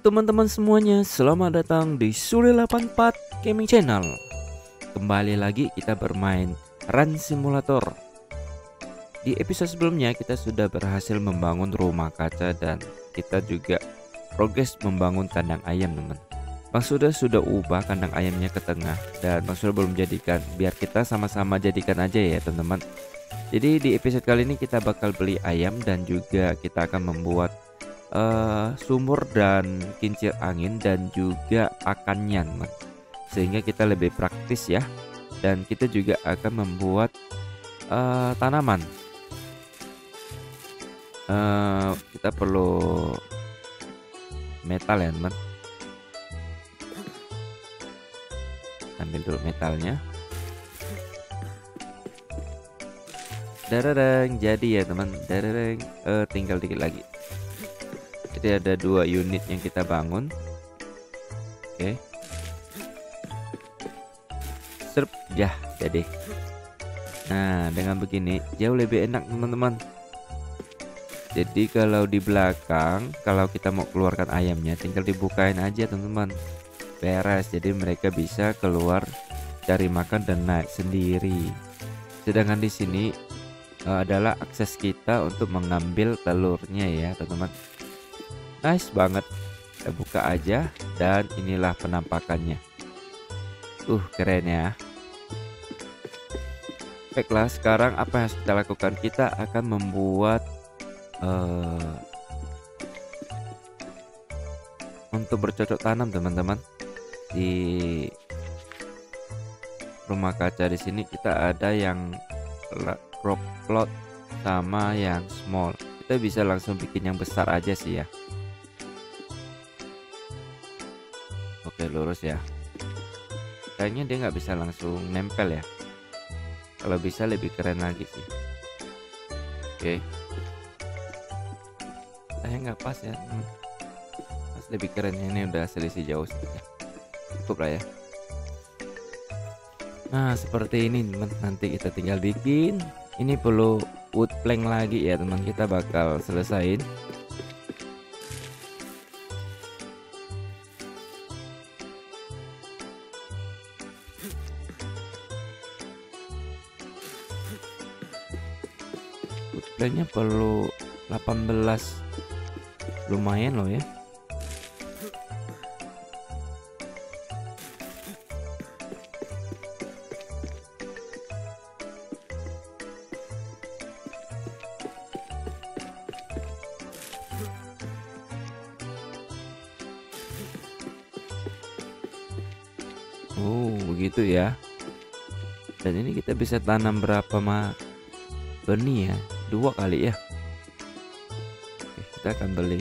teman-teman semuanya, selamat datang di Sule84 Gaming Channel. Kembali lagi kita bermain Run Simulator. Di episode sebelumnya kita sudah berhasil membangun rumah kaca dan kita juga progres membangun kandang ayam, teman. Bang Suda sudah ubah kandang ayamnya ke tengah dan Bang Suda belum jadikan. Biar kita sama-sama jadikan aja ya, teman-teman. Jadi di episode kali ini kita bakal beli ayam dan juga kita akan membuat sumur dan kincir angin dan juga pakannya, teman. Sehingga kita lebih praktis ya. Dan kita juga akan membuat tanaman. Kita perlu metal ya, teman. Ambil dulu metalnya. Darareng, jadi ya teman. Darareng, tinggal dikit lagi. Jadi ada 2 unit yang kita bangun. Oke. Serp, ya jadi. Nah, dengan begini jauh lebih enak, teman-teman. Jadi kalau di belakang, kalau kita mau keluarkan ayamnya, tinggal dibukain aja, teman-teman. Beres. Jadi mereka bisa keluar cari makan dan naik sendiri. Sedangkan di sini adalah akses kita untuk mengambil telurnya ya, teman-teman. Nice banget. Kita buka aja dan inilah penampakannya. Keren ya. Baiklah, sekarang apa yang harus kita lakukan? Kita akan membuat untuk bercocok tanam, teman-teman. Di rumah kaca di sini kita ada yang crop plot sama yang small. Kita bisa langsung bikin yang besar aja sih ya. Oke, lurus ya. Kayaknya dia nggak bisa langsung nempel ya. Kalau bisa lebih keren lagi sih. Oke. Saya nggak pas ya. Pas lebih keren, ini udah selisih jauh sih. Cukup lah ya. Nah, seperti ini teman. Nanti kita tinggal bikin. Ini perlu wood plank lagi ya, teman. Kita bakal selesain. Wood planknya perlu 18. Lumayan loh ya. Begitu ya. Dan ini kita bisa tanam berapa benih ya? 2 kali ya. Oke, kita akan beli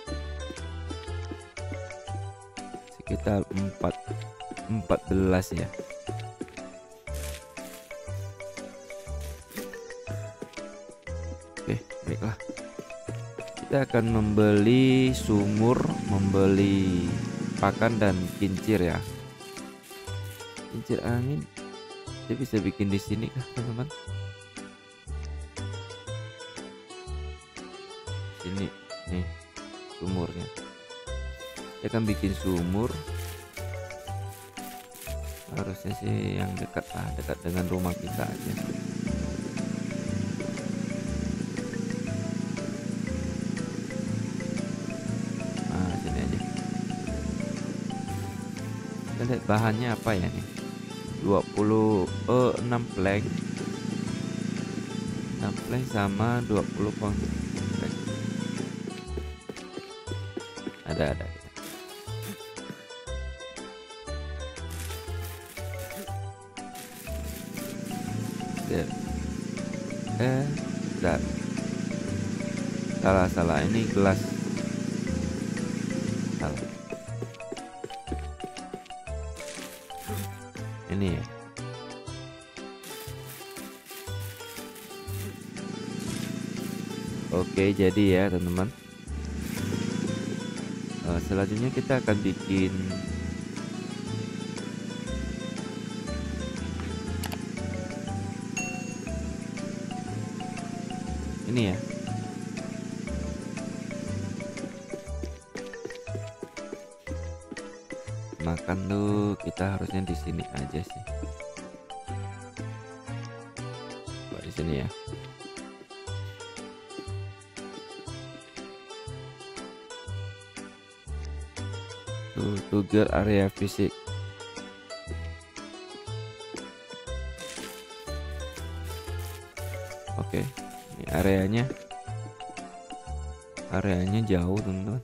sekitar 14 ya. Oke, baiklah. Kita akan membeli sumur, membeli pakan dan kincir ya. Kincir angin kita bisa bikin di sini kah, teman-teman? Sini nih sumurnya. Kita akan bikin sumur. Harusnya sih yang dekat dengan rumah kita aja. Nah, sini aja. Kita lihat bahannya apa ya nih. 6 plank. 6 plank sama 20 plank. Ada. Salah ini gelas. Salah. Ini ya. Oke, jadi ya teman-teman. Selanjutnya kita akan bikin ini ya. makan tuh kita harusnya di sini aja sih. Coba di sini ya. Trigger area fisik. Oke, ini areanya jauh teman-teman.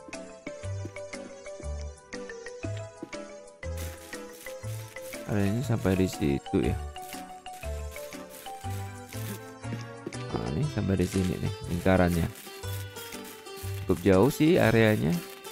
Areanya sampai di situ ya. Nah, ini sampai di sini nih lingkarannya. Cukup jauh sih areanya.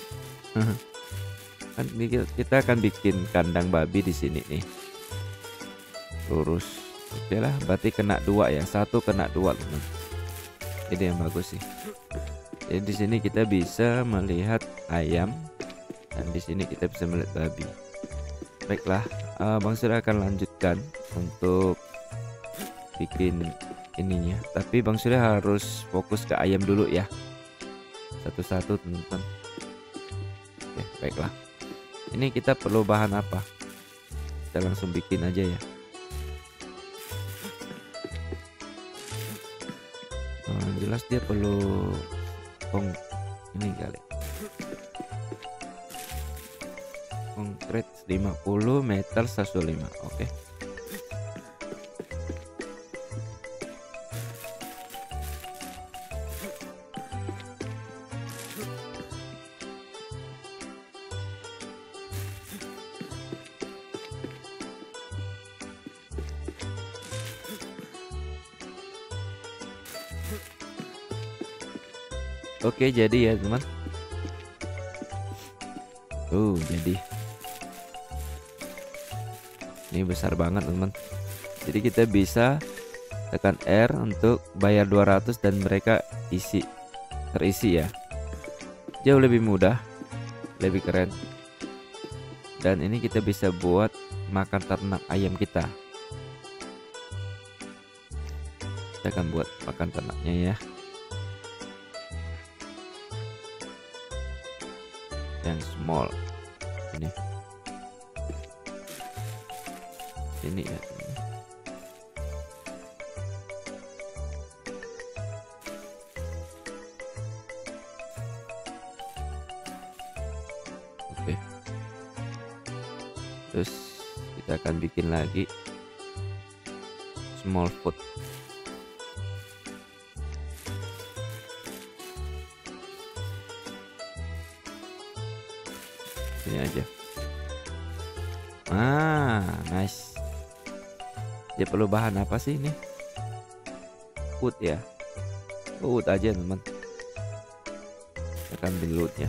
Kan kita akan bikin kandang babi di sini nih. Lurus. Oke lah, berarti kena 2 ya. 1 kena 2 teman. Ini yang bagus sih. Jadi di sini kita bisa melihat ayam dan di sini kita bisa melihat babi. Baiklah, Bang Surya akan lanjutkan untuk bikin ininya. Tapi Bang Surya harus fokus ke ayam dulu ya. Satu-satu teman-teman. Oke, baiklah. Ini kita perlu bahan apa? Kita langsung bikin aja ya. Jelas dia perlu ini kali. Konkret 50 meter 105. Oke. Oke, jadi ya teman. Jadi ini besar banget teman. Jadi kita bisa tekan R untuk bayar 200 dan mereka terisi ya. Jauh lebih mudah, lebih keren. Dan ini kita bisa buat makan ternak ayam kita. Kita akan buat makan ternaknya ya. Yang small ini ya. Oke, terus kita akan bikin lagi small food. Ini aja. Nice. Dia perlu bahan apa sih ini? Wood ya. Wood aja teman. Kita ambil woodnya.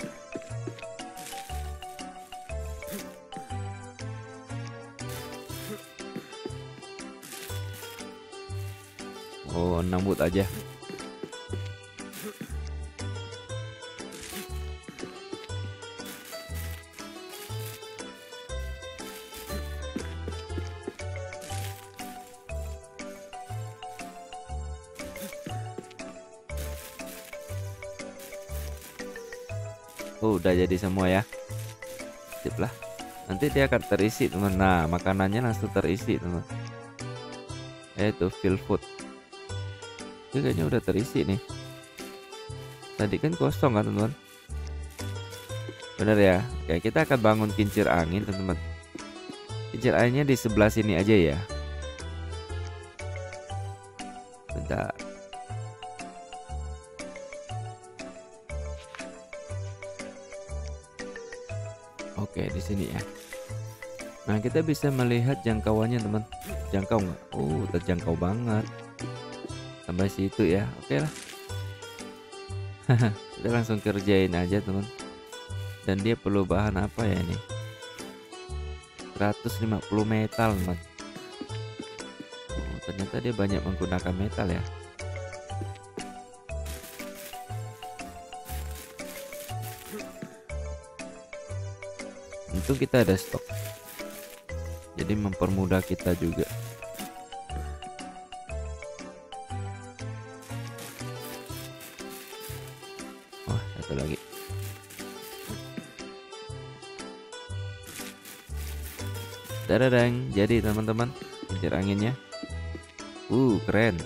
Oh, 6 wood aja. Udah jadi semua ya. Sip lah. Nanti dia akan terisi teman. Nah, makanannya langsung terisi teman. Itu fill food. Ini kayaknya udah terisi nih. Tadi kan kosong kan teman. Bener ya. Oke, kita akan bangun kincir angin teman-teman. Kincir anginnya di sebelah sini aja ya. Bentar. Oke, di sini ya. Nah, kita bisa melihat jangkauannya teman. Jangkau nggak? Terjangkau banget. Sampai situ ya. Oke lah. Kita langsung kerjain aja teman. Dan dia perlu bahan apa ya ini? 150 metal teman. Ternyata dia banyak menggunakan metal ya. Untung kita ada stok, jadi mempermudah kita juga. Satu lagi. Dadadang, jadi teman-teman kincir anginnya. Keren.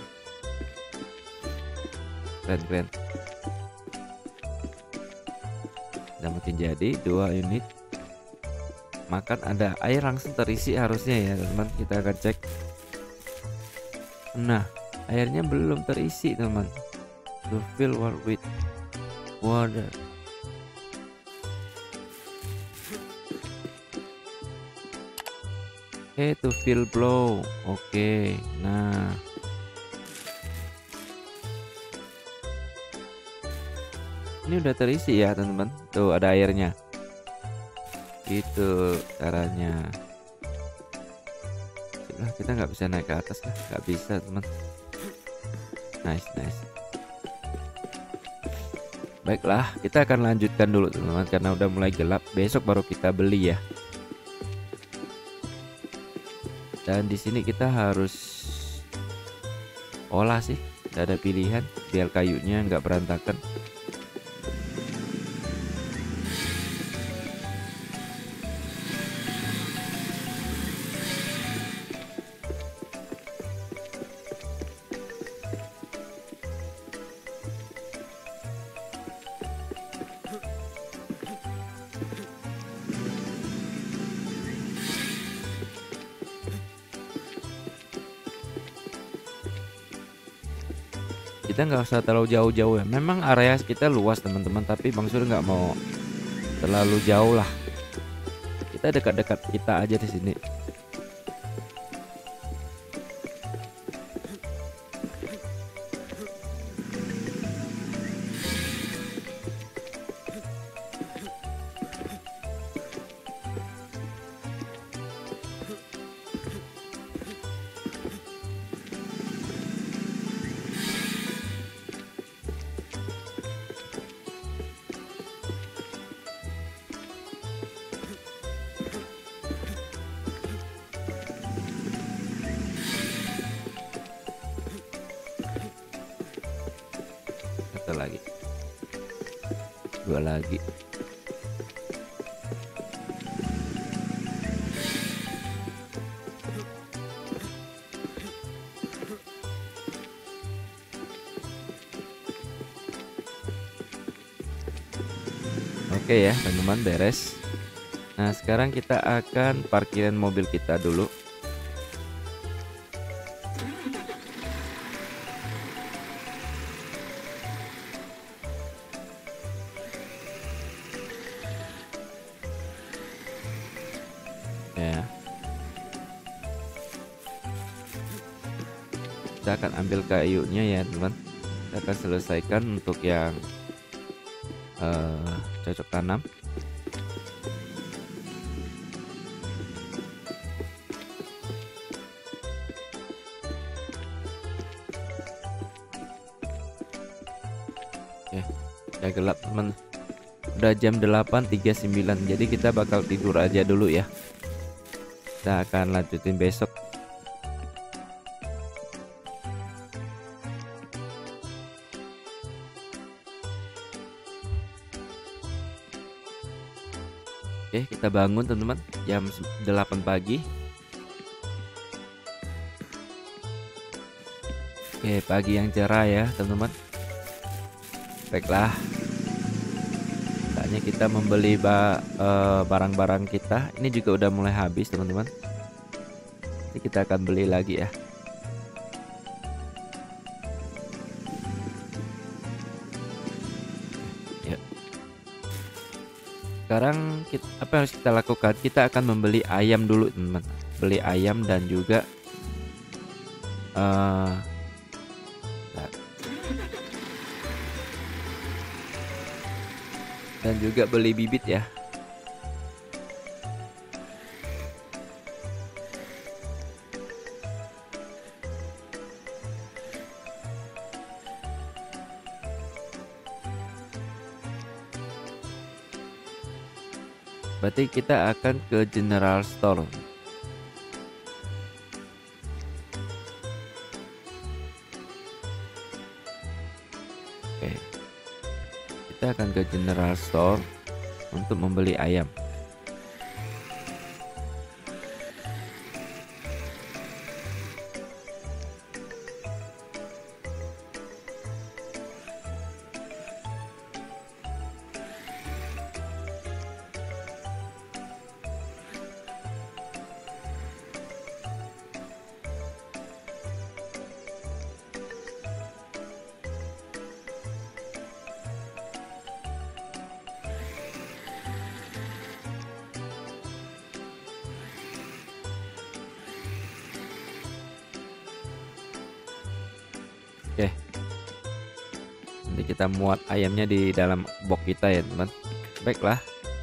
Keren. Udah makin jadi 2 unit. Makan ada air langsung terisi harusnya ya teman. Kita akan cek. Nah, airnya belum terisi teman. To fill with water. To fill blow. Oke. Nah, ini udah terisi ya teman-teman. Tuh ada airnya. Itu caranya. Nah, kita nggak bisa naik ke atas lah, nggak bisa teman. Nice. Baiklah, kita akan lanjutkan dulu teman-teman karena udah mulai gelap. Besok baru kita beli ya. Dan di sini kita harus olah sih, nggak ada pilihan biar kayunya nggak berantakan. Kita nggak usah terlalu jauh-jauh ya. Memang area kita luas teman-teman, tapi Bang Sur nggak mau terlalu jauh lah. Kita dekat-dekat kita aja di sini. Satu lagi, 2 lagi. Oke ya teman-teman, beres. Nah sekarang kita akan parkirin mobil kita dulu. Ya, kita akan ambil kayunya ya teman. Kita akan selesaikan untuk yang cocok tanam. Oke, udah gelap teman. Udah jam 8.39, jadi kita bakal tidur aja dulu ya. Kita akan lanjutin besok. Oke, kita bangun teman-teman jam 8 pagi. Oke, pagi yang cerah ya teman-teman. Baiklah, saatnya kita membeli barang-barang kita. Ini juga udah mulai habis teman-teman. Jadi kita akan beli lagi ya. Sekarang apa yang harus kita lakukan? Kita akan membeli ayam dulu teman-teman. Beli ayam dan juga beli bibit ya. Berarti kita akan ke general store. Oke. Kita akan ke general store untuk membeli ayam. Nanti kita muat ayamnya di dalam box kita ya teman. Baiklah.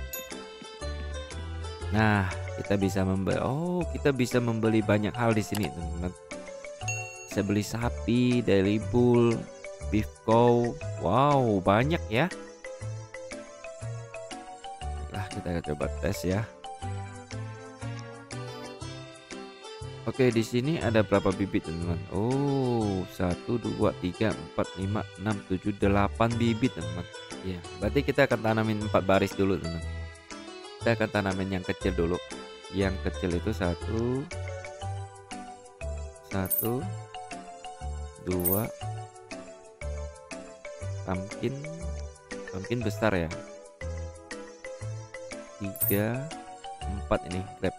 Nah, kita bisa membeli. Oh, kita bisa membeli banyak hal di sini teman-teman. Bisa beli sapi, daily bull, beef cow. Wow, banyak ya. Baiklah, kita coba tes ya. Oke, di sini ada berapa bibit teman-teman? Oh, 1, 2, 3, 4, 5, 6, 7, 8 bibit teman-teman. Ya, berarti kita akan tanamin 4 baris dulu teman. Kita akan tanamin yang kecil dulu. Yang kecil itu 1, 2, pumpkin besar ya. 3, 4 ini grab.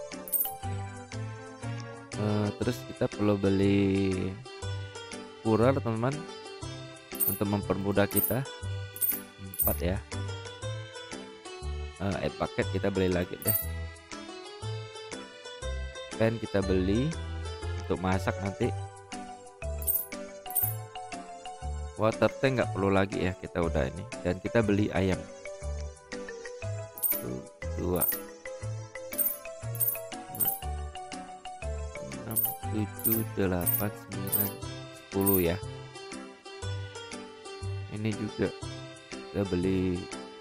Terus kita perlu beli purer teman-teman untuk mempermudah kita. 4 ya. Add paket kita beli lagi deh. Pen kita beli untuk masak nanti. Water tank nggak perlu lagi ya, kita udah ini. Dan kita beli ayam. 1, 2, 7, 8, 9, 10 ya. Ini juga kita beli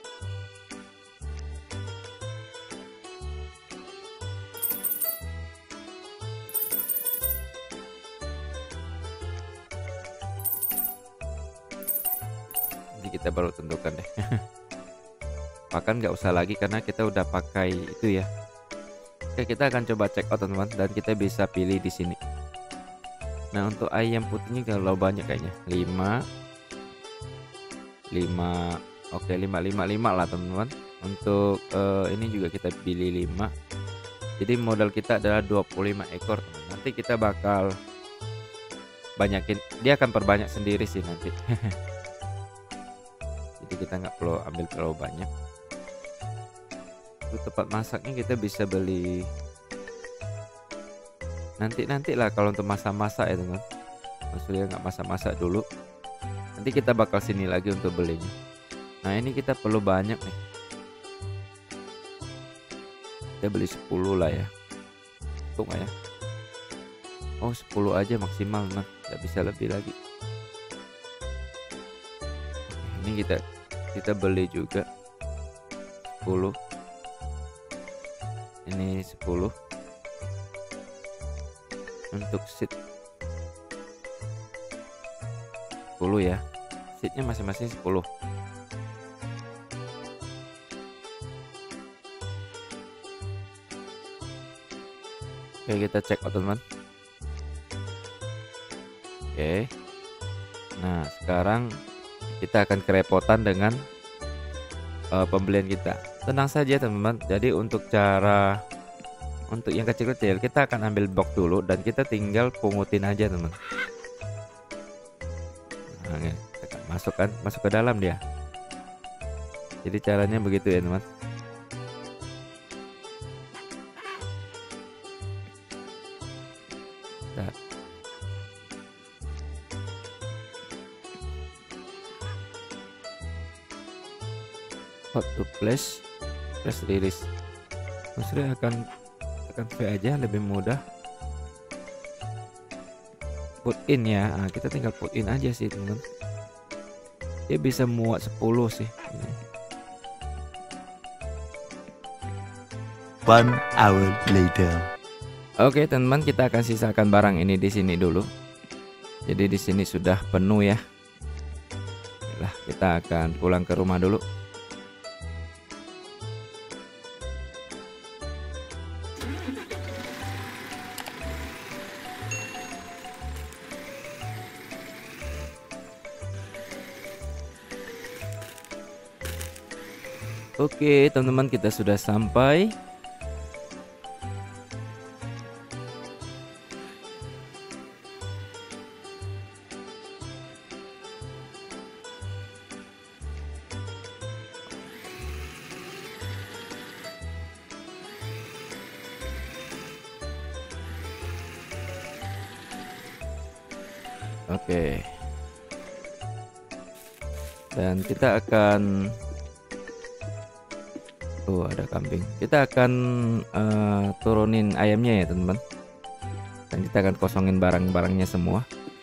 nanti kita baru tentukan deh. Pakan nggak usah lagi karena kita udah pakai itu ya. Oke, kita akan coba check out teman-teman dan kita bisa pilih di sini. Nah, untuk ayam putihnya kalau banyak kayaknya 5. Oke, 5 lah teman-teman. Untuk ini juga kita pilih 5. Jadi modal kita adalah 25 ekor teman. Nanti kita bakal banyakin, dia akan perbanyak sendiri sih nanti. Jadi kita nggak perlu ambil terlalu banyak. Untuk tempat masaknya kita bisa beli nanti lah kalau untuk masak-masak ya teman. Maksudnya nggak masak-masak dulu. Nanti kita bakal sini lagi untuk belinya. Nah, ini kita perlu banyak nih. Kita beli 10 lah ya. Cukup ya. Oh, 10 aja maksimal teman. Nggak bisa lebih lagi. Ini kita beli juga 10. Ini 10 untuk seat 10 ya. Seatnya masing-masing 10. Oke, kita cek out teman. Oke. Nah, sekarang kita akan kerepotan dengan pembelian kita. Tenang saja teman-teman. Jadi untuk yang kecil-kecil kita akan ambil box dulu dan kita tinggal pungutin aja teman. Nah, kita masuk ke dalam dia. Jadi caranya begitu ya teman. Nah. Hot to place release. Maksudnya akan V aja lebih mudah. Put in ya. Nah, kita tinggal put in aja sih teman. Dia bisa muat 10 sih. 1 hour later. Oke teman-teman, kita akan sisakan barang ini di sini dulu. Jadi di sini sudah penuh ya. Lah, kita akan pulang ke rumah dulu. Oke teman-teman, kita sudah sampai. Oke. Dan kita akan ada kambing. Kita akan turunin ayamnya ya teman-teman. Dan kita akan kosongin barang-barangnya semua.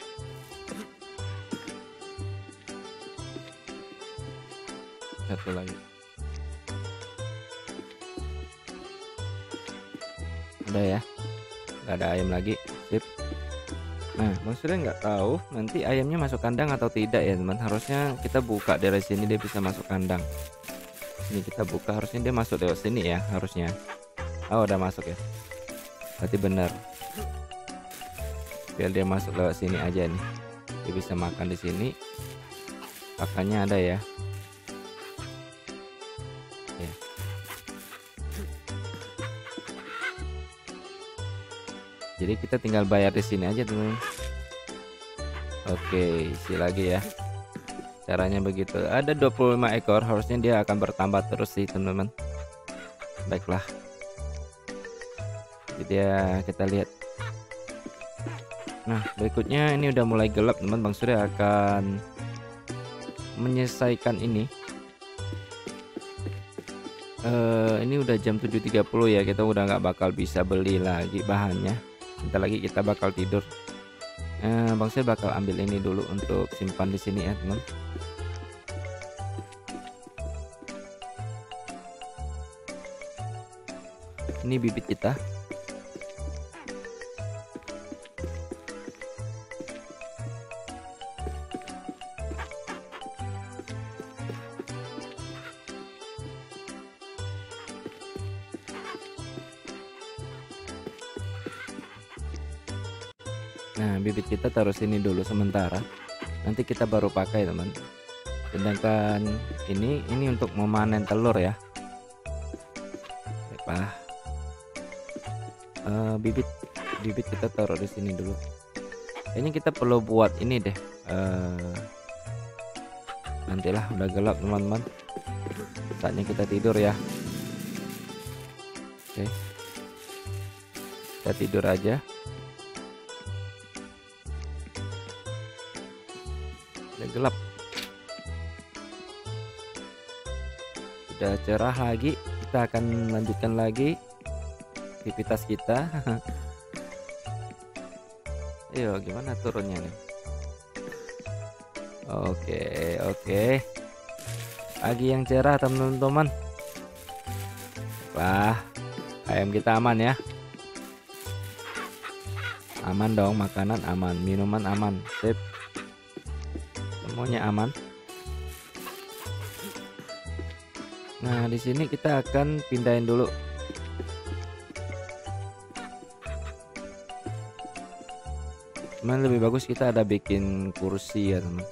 Satu lagi. Udah ya. Nggak ada ayam lagi. Sip. Nah, maksudnya nggak tahu nanti ayamnya masuk kandang atau tidak ya teman. Harusnya kita buka dari sini dia bisa masuk kandang. Ini kita buka, harusnya dia masuk lewat sini ya, harusnya. Oh, udah masuk ya. Berarti benar. Biar dia masuk lewat sini aja nih. Dia bisa makan di sini. Pakannya ada ya. Ya. Jadi kita tinggal bayar di sini aja teman. Oke, isi lagi ya. Caranya begitu. Ada 25 ekor, harusnya dia akan bertambah terus sih teman-teman. Baiklah. Jadi ya kita lihat. Nah, berikutnya ini udah mulai gelap teman. Bang Surya akan menyelesaikan ini. Ini udah jam 7.30 ya. Kita udah nggak bakal bisa beli lagi bahannya. Bentar lagi kita bakal tidur. Bang Surya bakal ambil ini dulu untuk simpan di sini ya teman. Ini bibit kita. Nah, bibit kita taruh sini dulu sementara. Nanti kita baru pakai, teman. Sedangkan ini untuk memanen telur ya. Baiklah. Bibit kita taruh di sini dulu. Kayaknya kita perlu buat ini deh. Nantilah udah gelap, teman-teman. Saatnya kita tidur ya. Oke. Kita tidur aja. Udah gelap. Sudah cerah lagi. Kita akan lanjutkan lagi aktivitas kita. Ayo, gimana turunnya nih? Oke. Pagi yang cerah, teman-teman. Wah, ayam kita aman ya. Aman dong, makanan aman, minuman aman. Sip. Semuanya aman. Nah, di sini kita akan pindahin dulu. Cuman lebih bagus kita ada bikin kursi ya, teman.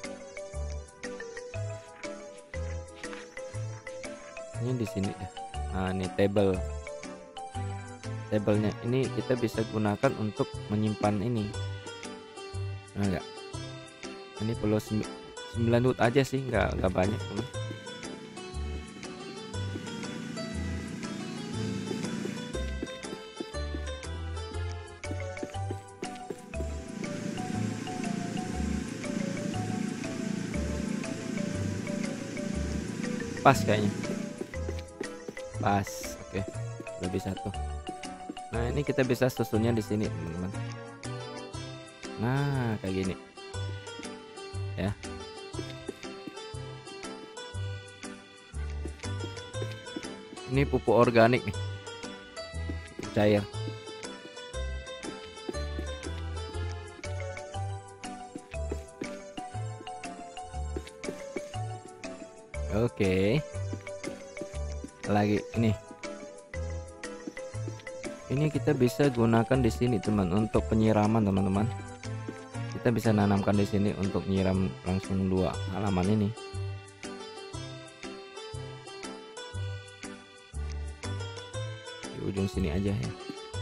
Ini di sini ya. Nah, ini table. Tablenya ini kita bisa gunakan untuk menyimpan ini. Nah, enggak. Ini perlu 9 wood aja sih, enggak banyak, teman. Pas kayaknya. Pas. Oke. Lebih satu. Nah, ini kita bisa susunnya di sini, teman-teman. Nah, kayak gini. Ya. Ini pupuk organik nih. Cair. Oke. Lagi ini kita bisa gunakan di sini, teman, untuk penyiraman, teman-teman. Kita bisa nanamkan di sini untuk nyiram langsung 2 halaman ini. Di ujung sini aja ya.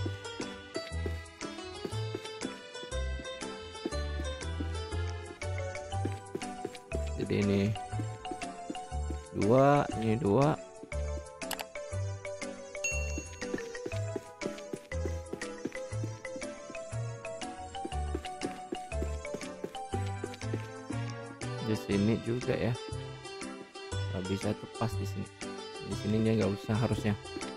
Jadi ini 2, ini 2. Di sini juga ya. bisa tuh pas di sini. Di sini dia nggak usah harusnya.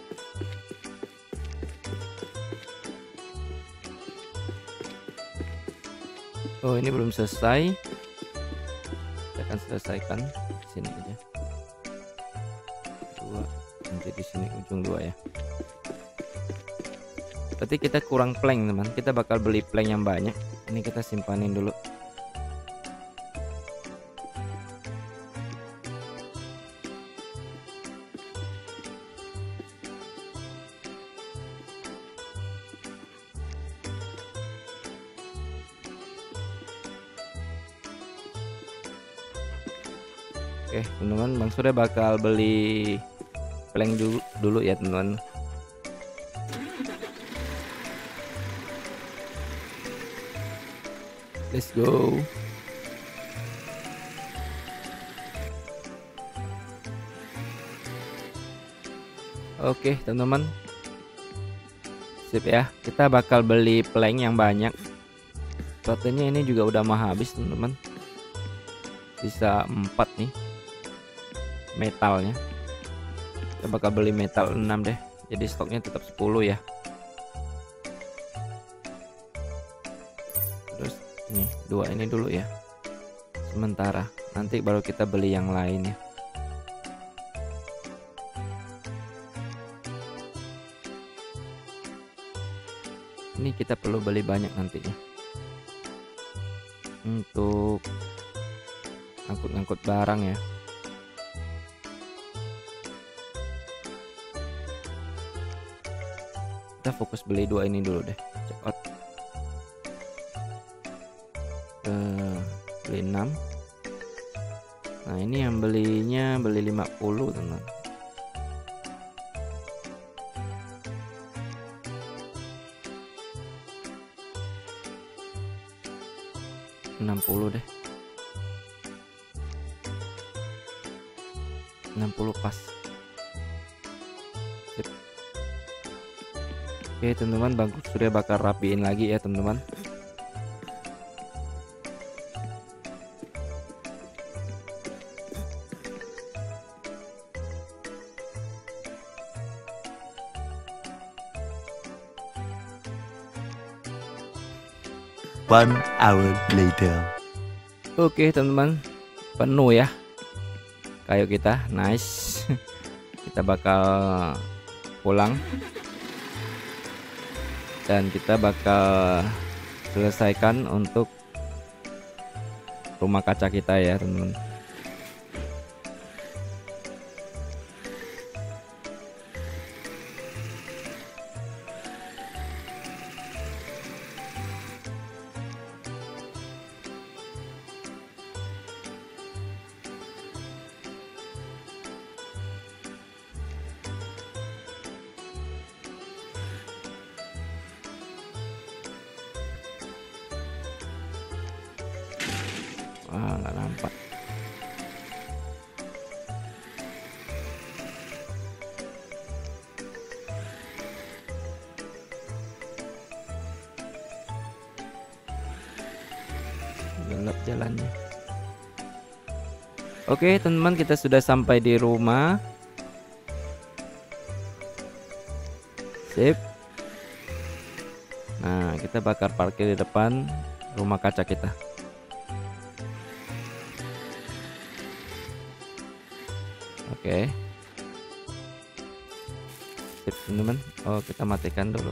Oh, ini belum selesai. Kita akan selesaikan di sini aja. 2 nanti di sini ujung 2 ya. Berarti kita kurang plank teman. Kita bakal beli plank yang banyak. Ini kita simpanin dulu. Oke teman-teman, Bang Surya bakal beli plank dulu ya teman-teman. Let's go. Oke teman-teman, sip ya. Kita bakal beli plank yang banyak. Proteinnya ini juga udah mau habis teman-teman. Sisa 4 nih metalnya. Kita bakal beli metal 6 deh. Jadi stoknya tetap 10 ya. Terus nih 2 ini dulu ya. Sementara nanti baru kita beli yang lain ya. Ini kita perlu beli banyak nantinya. Untuk angkut-angkut barang ya. Kita fokus beli 2 ini dulu deh. Check out. Beli 6. Nah ini yang belinya beli 50 teman. deh. 60 pas. Sip. Oke teman-teman, Bang Surya bakal rapiin lagi ya teman-teman. One hour later. Oke teman-teman, penuh ya kayu kita, nice. Kita bakal pulang dan kita bakal selesaikan untuk rumah kaca kita ya teman-teman. Wah, nggak nampak. Gelap jalannya. Oke teman-teman, kita sudah sampai di rumah. Sip. Nah kita bakal parkir di depan rumah kaca kita. Oke. Sip teman-teman. Oh kita matikan dulu.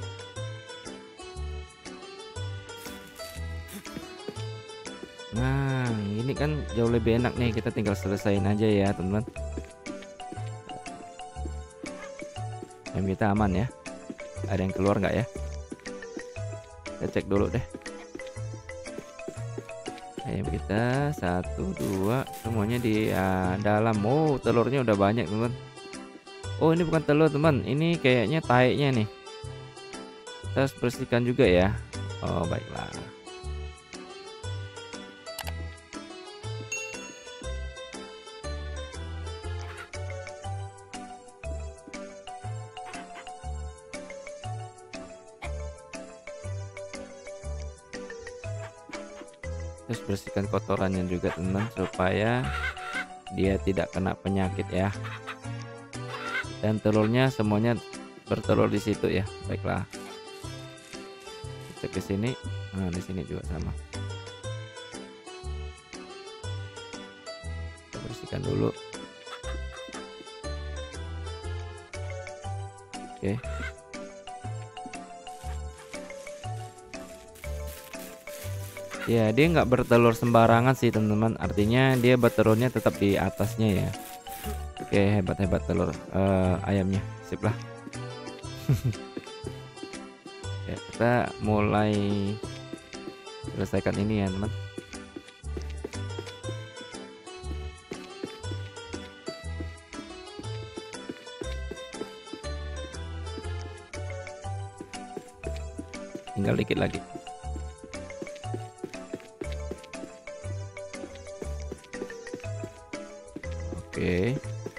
Nah ini kan jauh lebih enak nih. Kita tinggal selesain aja ya teman-teman. Ayam kita aman ya. Ada yang keluar nggak ya? Kita cek dulu deh. Ayam kita 1, 2 semuanya di dalam. Oh telurnya udah banyak teman. Oh ini bukan telur teman, ini kayaknya taeknya nih. Kita harus bersihkan juga ya. Oh baiklah. Terus bersihkan kotorannya juga teman, supaya dia tidak kena penyakit ya. Dan telurnya semuanya bertelur di situ ya. Baiklah, kita ke sini. Nah, di sini juga sama. Kita bersihkan dulu. Oke. Ya, dia nggak bertelur sembarangan sih teman-teman. Artinya dia bertelurnya tetap di atasnya ya. Oke, hebat telur ayamnya. Sip lah. Ya, kita mulai selesaikan ini ya teman. Tinggal dikit lagi. Oke.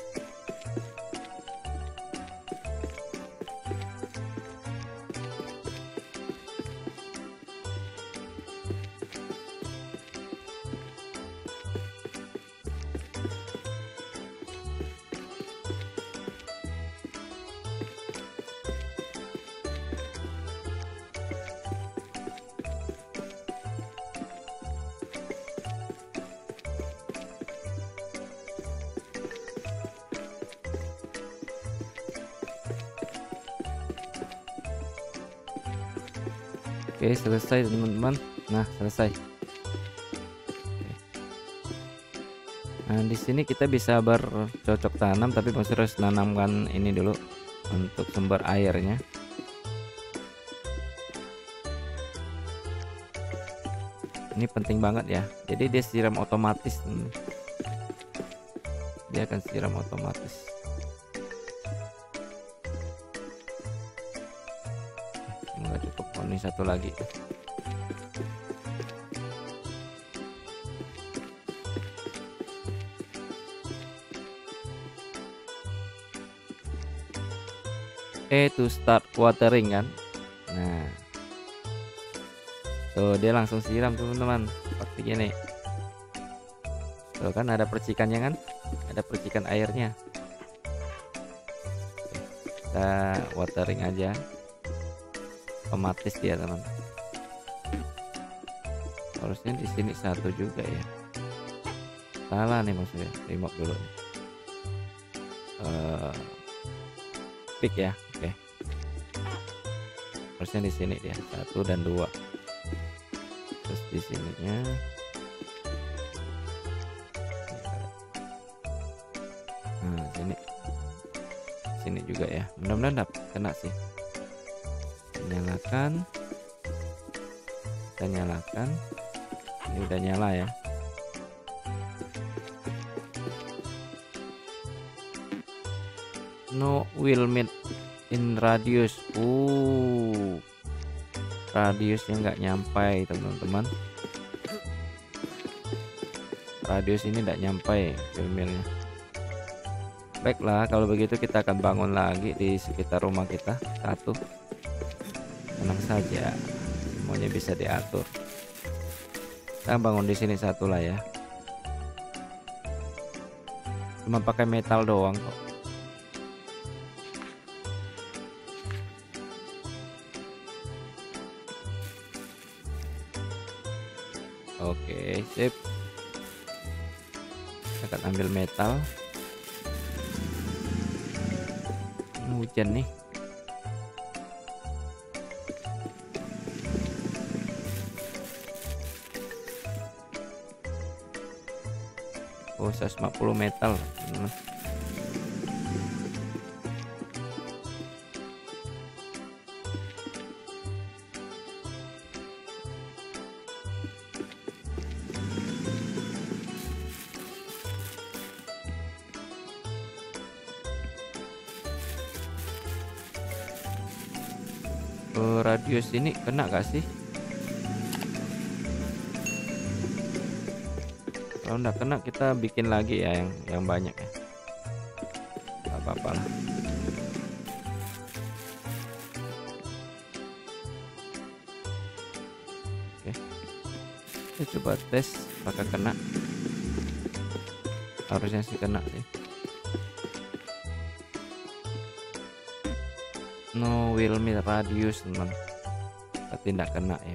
Oke, selesai teman-teman. Nah, selesai. Nah, di sini kita bisa bercocok tanam, tapi masih harus nanamkan ini dulu untuk sumber airnya. Ini penting banget ya. Jadi dia siram otomatis. Dia akan siram otomatis. Nggak cukup. Oh, ini satu lagi. To start watering kan. Nah, tuh dia langsung siram teman-teman seperti gini. Tuh kan ada percikannya kan, ada percikan airnya. Kita watering aja, otomatis dia teman. Harusnya di sini satu juga ya. Salah nih maksudnya, remote dulu nih. Pick ya, oke. Harusnya di sini dia 1 dan 2. Terus di sininya nah sini juga ya. Mudah-mudahan kena sih. Nyalakan, kita nyalakan. Ini udah nyala ya. No will meet in radius. Radiusnya nggak nyampai teman-teman. Radius ini nggak nyampai windmillnya. Baiklah, kalau begitu kita akan bangun lagi di sekitar rumah kita satu. Tenang saja, semuanya bisa diatur. Kita bangun di sini satu lah ya. Cuma pakai metal doang kok. Oke, sip. Kita akan ambil metal. Hujan nih. Oh, 150 metal. Radius ini kena gak sih? Kalau nggak kena kita bikin lagi ya yang banyak ya. Gak apa-apa lah. Oke, kita coba tes apakah kena. Harusnya sih kena sih. No will me radius teman, tapi tidak kena ya.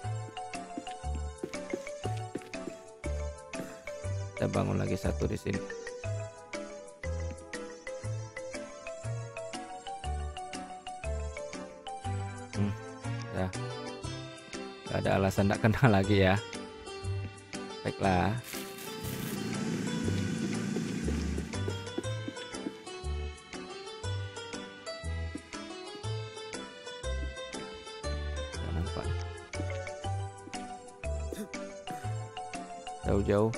Kita bangun lagi satu di sini. Ya, gak ada alasan tidak kena lagi ya. Baiklah. Nampak jauh-jauh.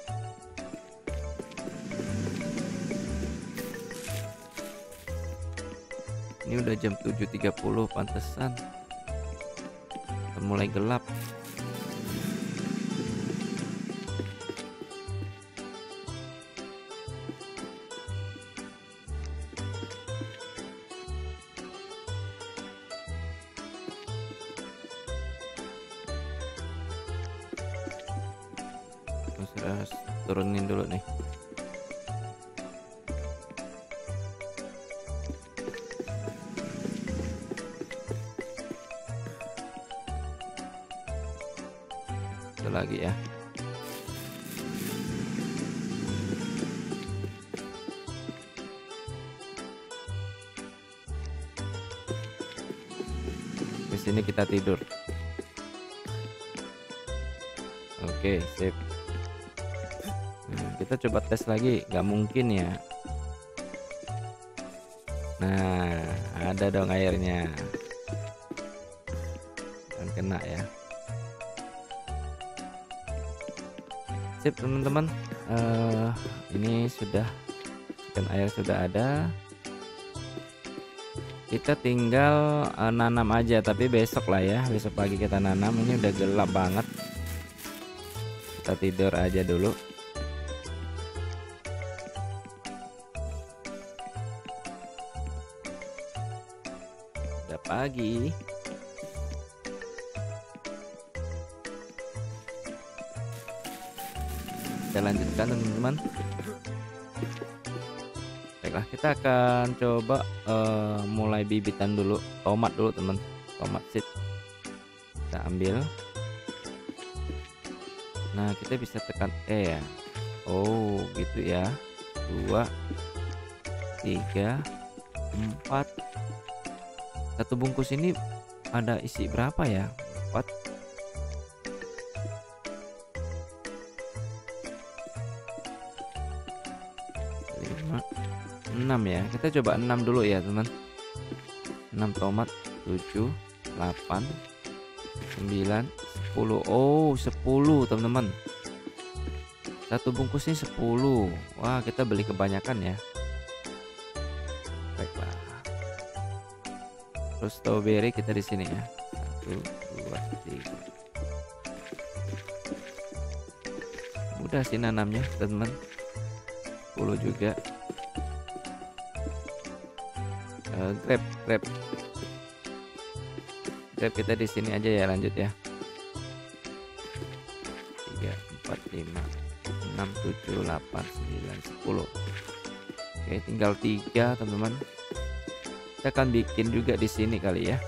Ini udah jam 7.30, pantesan udah mulai gelap. Harus turunin dulu nih. Itu lagi ya. Di sini kita tidur. Oke, sip. Kita coba tes lagi, nggak mungkin ya. Nah, ada dong airnya. Dan kena ya. Sip teman-teman. Ini sudah, ikan air sudah ada. Kita tinggal nanam aja, tapi besok lah ya. Besok pagi kita nanam. Ini udah gelap banget. Kita tidur aja dulu. Pagi. Kita lanjutkan teman-teman. Baiklah, kita akan coba mulai bibitan dulu. Tomat dulu teman, tomat seed kita ambil. Nah, kita bisa tekan E ya. Oh gitu ya. 2 3 4. Satu bungkus ini ada isi berapa ya? 4. 5, 6 ya. Kita coba 6 dulu ya teman. 6 tomat. 7, 8, 9, 10. Oh 10 teman-teman. Satu bungkus ini 10. Wah, kita beli kebanyakan ya. Baiklah. Terus strawberry kita di sini ya. 1, 2, 3. Mudah sih nanamnya teman-teman. 10 juga. Grab kita di sini aja ya, lanjut ya. 3, 4, 5, 6, 7, 8, 9, 10. Oke, tinggal 3 teman-teman. Kita akan bikin juga di sini kali ya.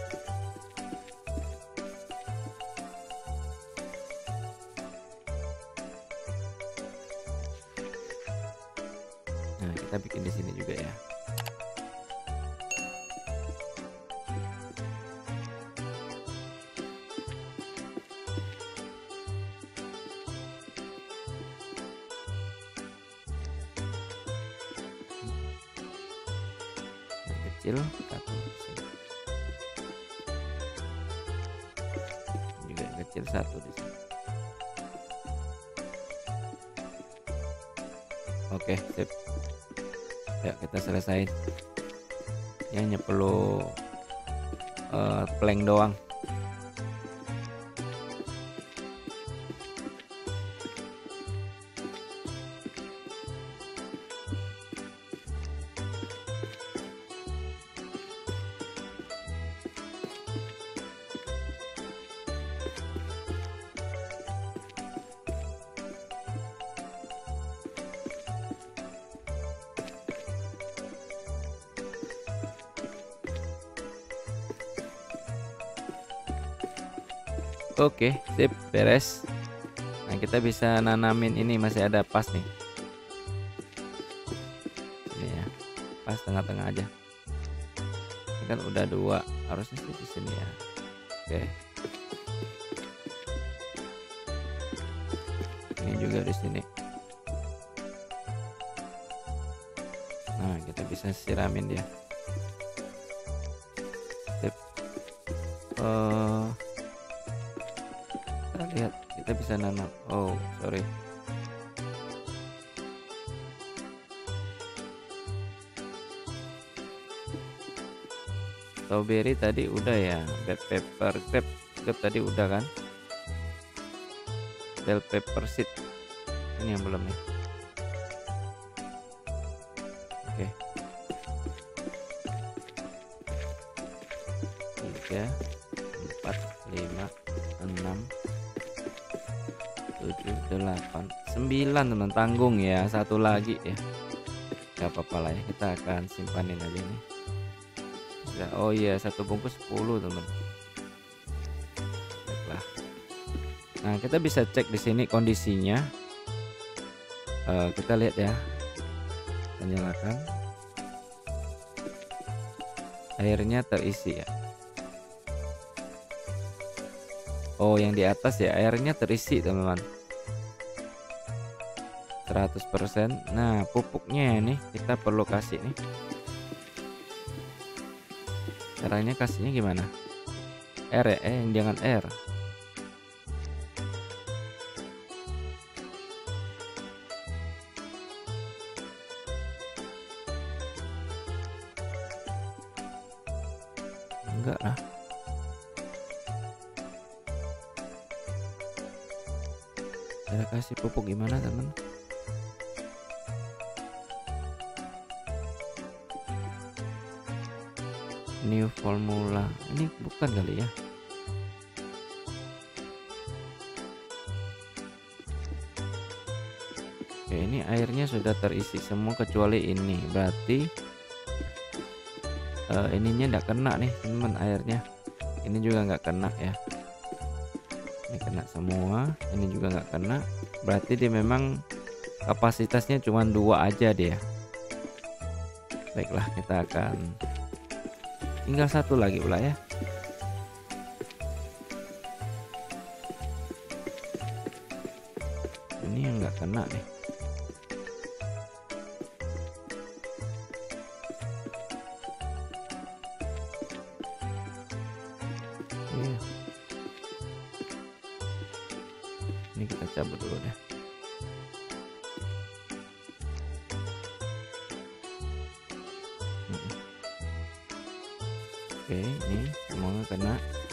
Nah, kita bikin di sini juga ya. Kecil satu di sini. Juga kecil satu di sini. Oke, sip. Ya, kita selesaiin. Ini hanya perlu plank doang. Oke, sip, beres. Nah, kita bisa nanamin ini, masih ada pas nih. Ini ya, pas tengah-tengah aja. Ini kan udah 2, harusnya sih di sini ya. Oke. Ini juga di sini. Nah, kita bisa siramin dia. Sip. Kita lihat, kita bisa nanam. Oh, sorry. Strawberry tadi udah ya. Bell pepper grape tadi udah kan. Bell pepper seed ini yang belum nih. Oke. 3 4 5 6 7 8 9 teman, tanggung ya, satu lagi ya. Gak apa-apa lah ya, kita akan simpanin aja nih. Oh iya, 1 bungkus 10 teman. Baiklah. Nah, kita bisa cek di sini kondisinya. Kita lihat ya. Kita nyalakan. Airnya terisi ya. Oh, yang di atas ya, airnya terisi teman-teman. 100%. Nah, pupuknya nih kita perlu kasih nih. Caranya kasihnya gimana? R ya? Jangan R. Enggak lah. Cara kasih pupuk gimana teman? New formula. Ini bukan kali ya. Oke, ini airnya sudah terisi semua kecuali ini. Berarti ininya enggak kena nih teman, airnya. Ini juga nggak kena ya. Ini kena semua. Ini juga nggak kena. Berarti dia memang kapasitasnya cuma 2 aja dia. Baiklah, kita akan tinggal 1 lagi pula ya. Ini yang nggak kena nih. Ini kita cabut dulu deh. Oke, ini semuanya kena.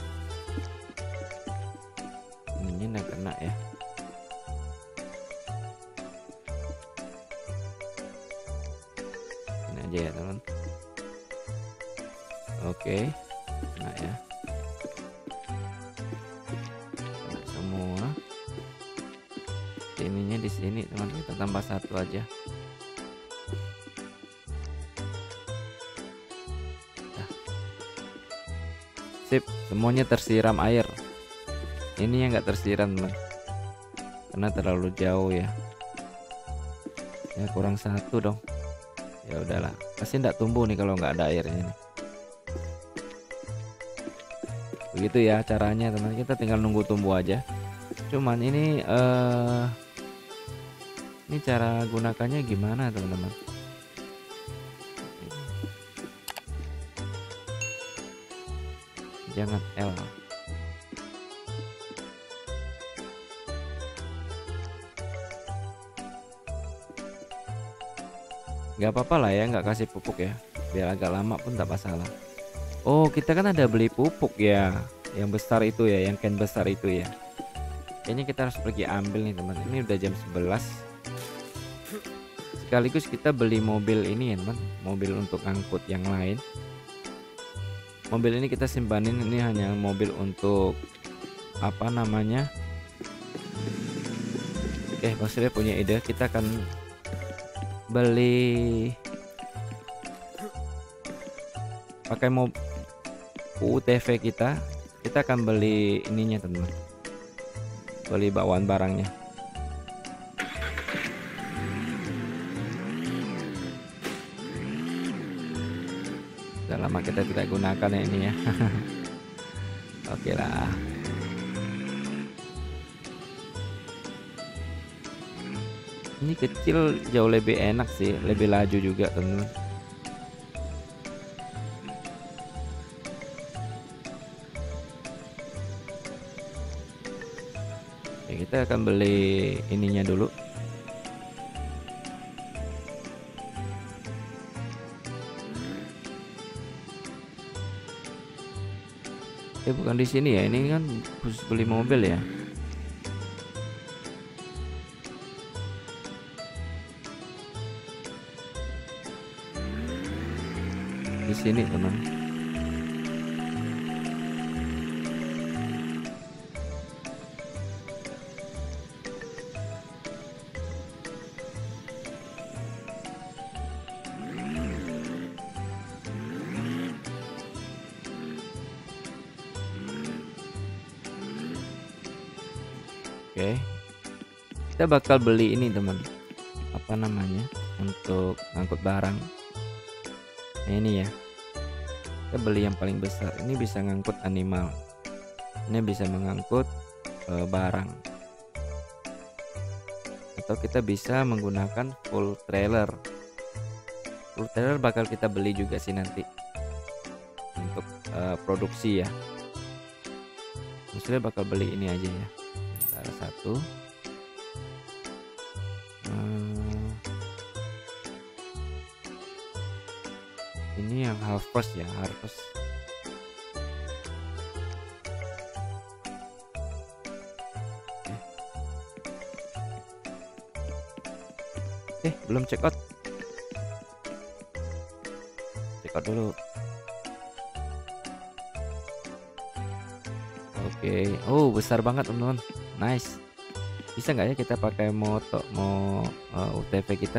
Ininya nggak kena ya. Ini aja ya teman. Oke, kena ya. Kena semua. Ininya di sini teman, kita tambah 1 aja. Sip, semuanya tersiram air. Ini yang nggak tersiram teman, karena terlalu jauh ya. Ya kurang 1 dong. Ya udahlah, pasti nggak tumbuh nih kalau nggak ada airnya nih. Begitu ya caranya teman, kita tinggal nunggu tumbuh aja. Cuman ini cara gunakannya gimana teman-teman? Jangan L. Gak apa-apa lah ya, nggak kasih pupuk ya, biar agak lama pun tak masalah. Oh, kita kan ada beli pupuk ya, yang besar itu ya, yang can besar itu ya. Kayaknya kita harus pergi ambil nih teman. Ini udah jam 11. Sekaligus kita beli mobil ini ya teman, mobil untuk angkut yang lain. Mobil ini kita simpanin, ini hanya mobil untuk apa namanya. Oke, maksudnya punya ide, kita akan beli pakai UTV kita akan beli ininya teman, beli bawaan barangnya. Sudah lama kita tidak gunakan ya ini ya. Oke lah. Ini kecil jauh lebih enak sih, lebih laju juga teman-teman. Oke, kita akan beli ininya dulu. Bukan di sini ya, ini kan khusus beli mobil ya. Di sini teman. Oke, kita bakal beli ini teman, apa namanya, untuk angkut barang. Nah ini ya, kita beli yang paling besar. Ini bisa ngangkut animal, ini bisa mengangkut barang, atau kita bisa menggunakan full trailer. Full trailer bakal kita beli juga sih nanti untuk produksi ya. Maksudnya bakal beli ini aja ya. Salah satu ini yang harvest ya, harvest. Belum check out. Check out dulu. Oke. Oh, besar banget teman-teman. Nice. Bisa nggak ya kita pakai moto UTV kita?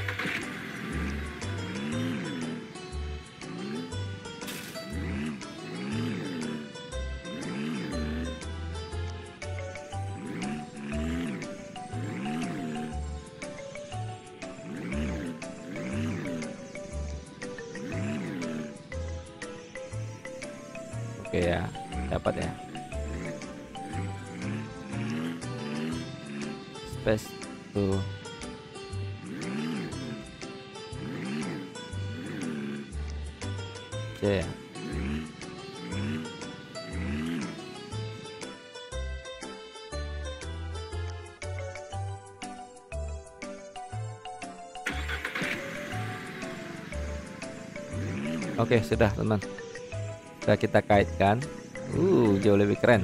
Oke ya, dapat ya. Space tuh. Oke ya. Oke, sudah teman. Sudah kita kaitkan. Jauh lebih keren.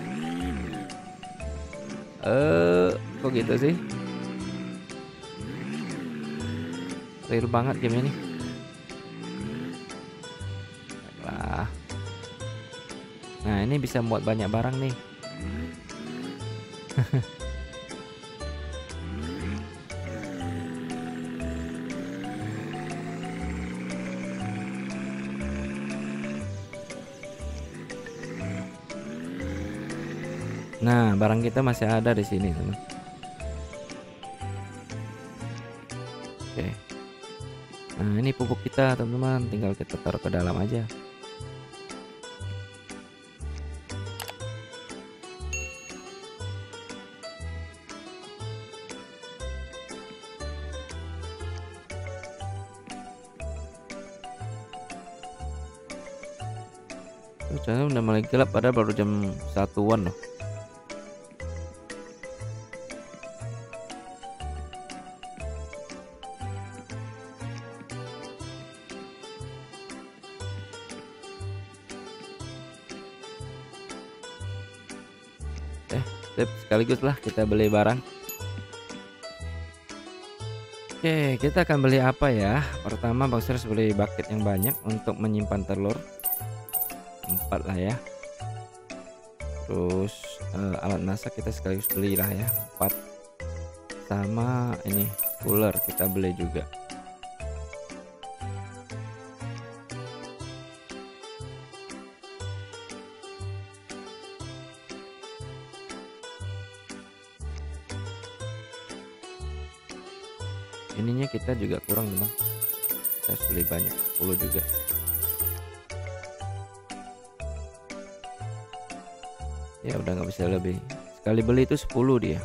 Kok gitu sih? Real banget game ini. Baiklah. Nah, ini bisa muat banyak barang nih. Nah, barang kita masih ada di sini, teman. Oke. Nah, ini pupuk kita, teman-teman. Tinggal kita taruh ke dalam aja. Channel udah mulai gelap, padahal baru jam 1-an loh. Sekaligus lah kita beli barang. Oke, kita akan beli apa ya? Pertama Boxer harus beli bucket yang banyak untuk menyimpan telur. 4 lah ya. Terus alat masak kita sekaligus beli lah ya, 4. Sama ini cooler kita beli juga. ininya kita juga kurang teman, kita harus beli banyak, 10 juga. Ya udah nggak bisa lebih, sekali beli itu 10 dia.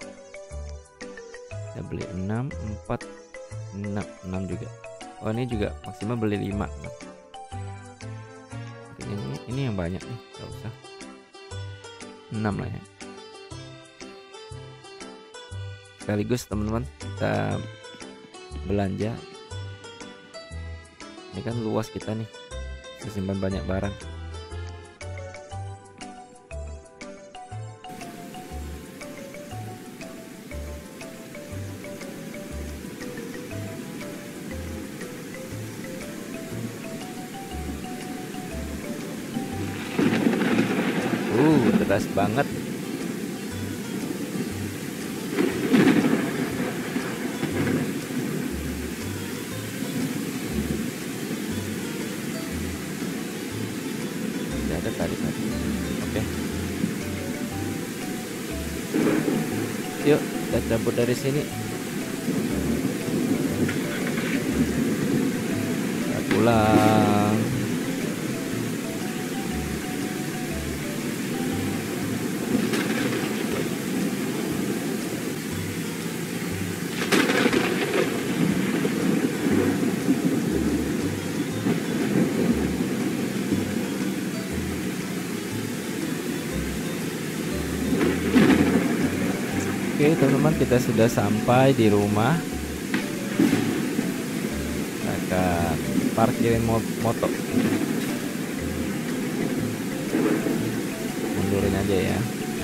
Kita beli 6, 4, 6 juga. Oh ini juga maksimal beli 5. Ini yang banyak nih, nggak usah 6 lah ya. Sekaligus teman-teman kita belanja. Ini kan luas kita nih, bisa simpan banyak barang. Deras banget. Tidak ada tadi. Oke. Yuk kita cabut dari sini. Kita pulang. Oke teman-teman, kita sudah sampai di rumah. Kita akan parkirin motor. Mundurin aja ya.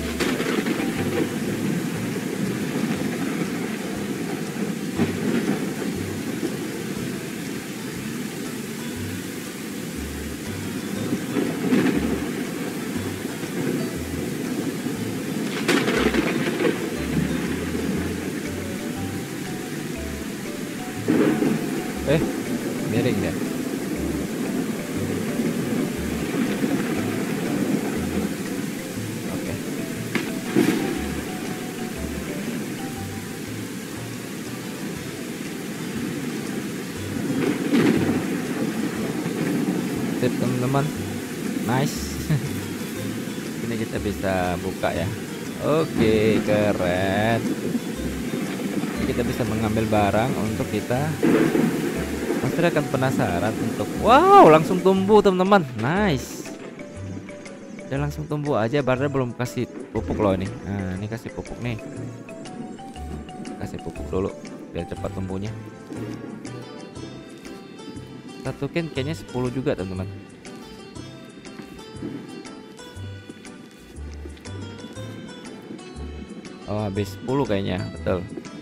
Miring deh. Oke. Sip teman-teman, nice. Ini kita bisa buka ya. Oke, keren. Kita bisa mengambil barang untuk kita. Pasti akan penasaran untuk wow, langsung tumbuh teman-teman. Nice. Udah langsung tumbuh aja, padahal belum kasih pupuk loh ini. Nah, ini kasih pupuk nih. Kasih pupuk dulu biar cepat tumbuhnya. Satu can kayaknya 10 juga teman-teman. Oh, habis 10 kayaknya, betul.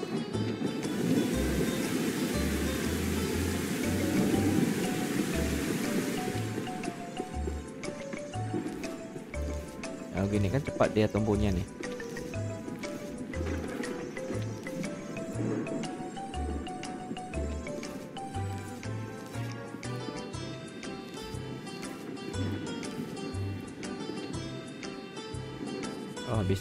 Nah, gini kan cepat dia tumbuhnya nih. Oh, habis.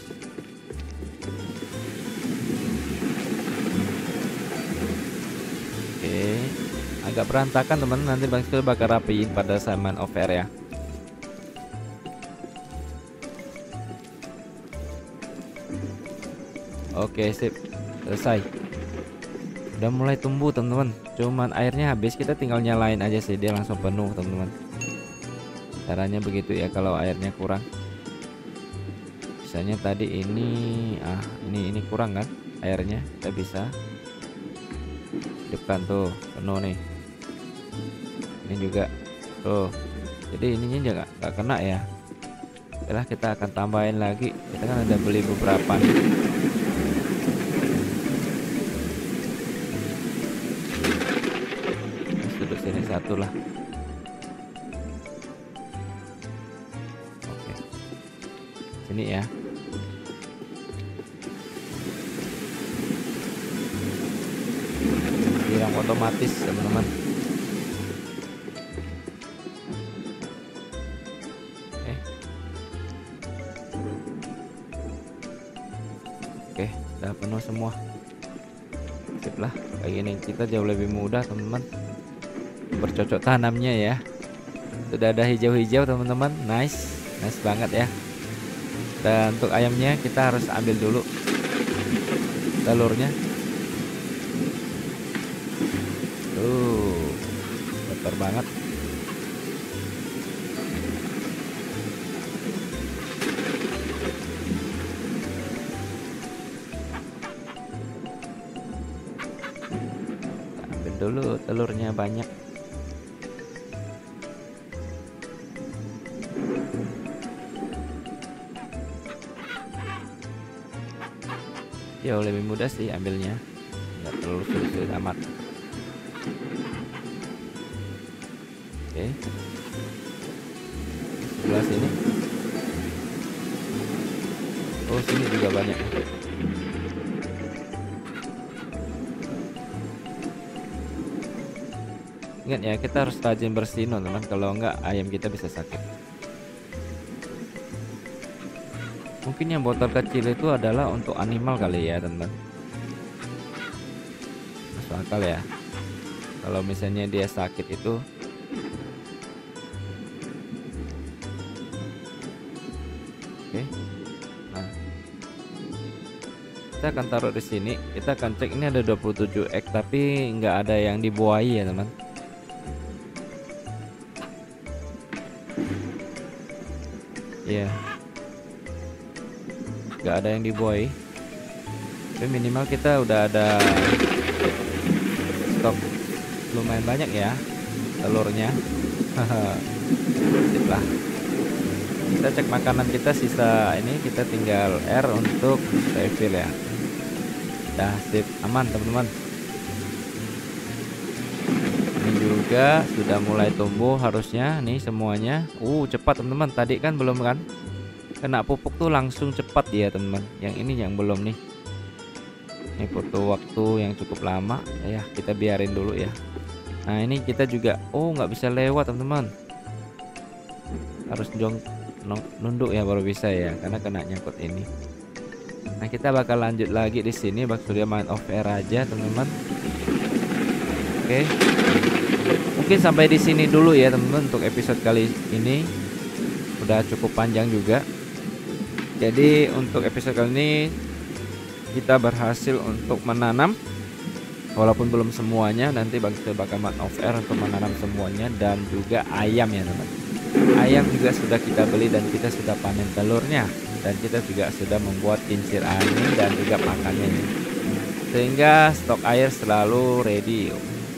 Oke, agak berantakan teman, nanti Bang Skill bakal rapiin pada zaman over ya. Oke, sip, selesai. Udah mulai tumbuh teman-teman. Cuman airnya habis, kita tinggal nyalain aja sih, dia langsung penuh teman-teman. Caranya begitu ya kalau airnya kurang. Misalnya tadi ini kurang kan airnya, kita bisa hidupkan tuh penuh nih. Ini juga tuh. Jadi ininya juga nggak kena ya. Setelah kita akan tambahin lagi. Kita kan ada beli beberapa nih. Duduk sini satu lah. Oke. Sini ya. Siram otomatis teman-teman. Oke, udah penuh semua. Sip lah, kayak gini kita jauh lebih mudah teman-teman bercocok tanamnya ya. Sudah ada hijau-hijau teman-teman. Nice banget ya. Dan untuk ayamnya kita harus ambil dulu telurnya. Kotor banget. Ambil dulu telurnya banyak. Jauh lebih mudah sih ambilnya, nggak terlalu sulit-sulit amat. Oke, sebelah sini. Oh, sini juga banyak. Ingat ya, kita harus rajin bersihin teman, kalau enggak ayam kita bisa sakit. Mungkin yang botol kecil itu adalah untuk animal kali ya teman. Masuk akal ya. Kalau misalnya dia sakit itu. Oke. Nah, kita akan taruh di sini. Kita akan cek, ini ada 27 egg tapi nggak ada yang dibuahi ya teman. Ya. Gak ada yang dibuahi, tapi minimal kita udah ada stok lumayan banyak ya telurnya. Sip lah. Kita cek makanan kita, sisa ini kita tinggal R untuk refill ya. Dah sip, aman teman-teman. Ini juga sudah mulai tumbuh harusnya nih semuanya. Cepat teman-teman, tadi kan belum kan kena pupuk tuh langsung cepat ya teman-teman. Yang ini yang belum nih. Ini butuh waktu yang cukup lama ya, kita biarin dulu ya. Nah ini kita juga nggak bisa lewat teman-teman, harus nunduk ya baru bisa ya, karena kena nyangkut ini. Nah kita bakal lanjut lagi di sini. Bang Surya main off air aja teman-teman. Oke, mungkin sampai di sini dulu ya teman-teman untuk episode kali ini. Udah cukup panjang juga. Jadi untuk episode kali ini kita berhasil untuk menanam, walaupun belum semuanya. Nanti Bang Surya bakal main off air untuk menanam semuanya, dan juga ayam ya teman. Ayam juga sudah kita beli dan kita sudah panen telurnya, dan kita juga sudah membuat kincir angin dan juga pakannya ini, sehingga stok air selalu ready.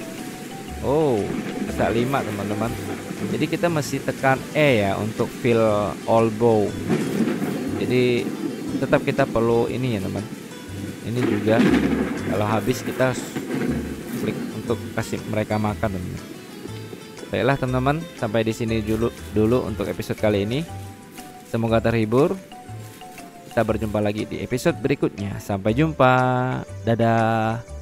Bisa 5 teman-teman. Jadi kita mesti tekan E ya untuk fill all bow. Jadi tetap kita perlu ini ya teman. Ini juga kalau habis kita klik untuk kasih mereka makan teman. Baiklah teman-teman, sampai di sini dulu untuk episode kali ini. Semoga terhibur. Kita berjumpa lagi di episode berikutnya. Sampai jumpa. Dadah.